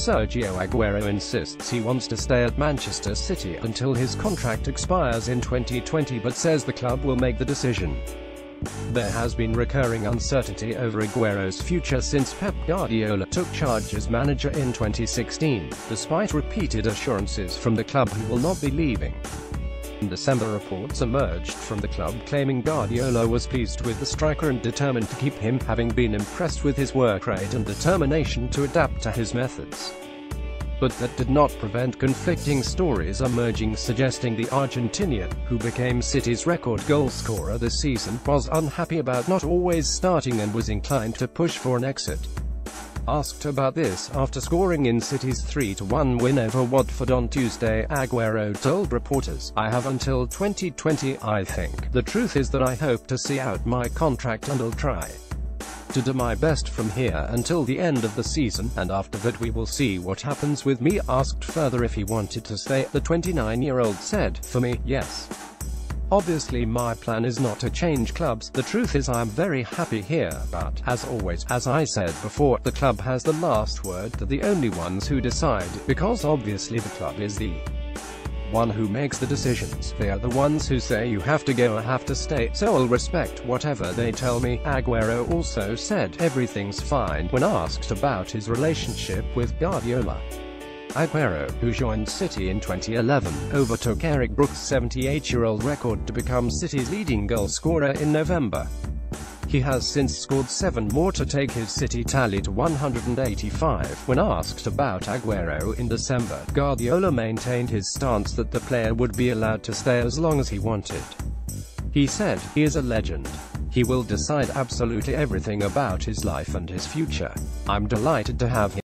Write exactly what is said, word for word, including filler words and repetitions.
Sergio Aguero insists he wants to stay at Manchester City until his contract expires in twenty twenty, but says the club will make the decision. There has been recurring uncertainty over Aguero's future since Pep Guardiola took charge as manager in twenty sixteen, despite repeated assurances from the club he will not be leaving. In December, reports emerged from the club claiming Guardiola was pleased with the striker and determined to keep him, having been impressed with his work rate and determination to adapt to his methods. But that did not prevent conflicting stories emerging suggesting the Argentinian, who became City's record goalscorer this season, was unhappy about not always starting and was inclined to push for an exit. Asked about this after scoring in City's three to one win over Watford on Tuesday, Aguero told reporters, "I have until twenty twenty, I think. The truth is that I hope to see out my contract and I'll try to do my best from here until the end of the season, and after that we will see what happens with me." Asked further if he wanted to stay, the twenty-nine-year-old said, "For me, yes. Obviously my plan is not to change clubs. The truth is I am very happy here, but, as always, as I said before, the club has the last word. They're the only ones who decide, because obviously the club is the one who makes the decisions. They are the ones who say you have to go or have to stay, so I'll respect whatever they tell me." Aguero also said everything's fine when asked about his relationship with Guardiola. Aguero, who joined City in twenty eleven, overtook Eric Brooks' seventy-eight-year-old record to become City's leading goalscorer in November. He has since scored seven more to take his City tally to one hundred eighty-five. When asked about Aguero in December, Guardiola maintained his stance that the player would be allowed to stay as long as he wanted. He said, "He is a legend. He will decide absolutely everything about his life and his future. I'm delighted to have him."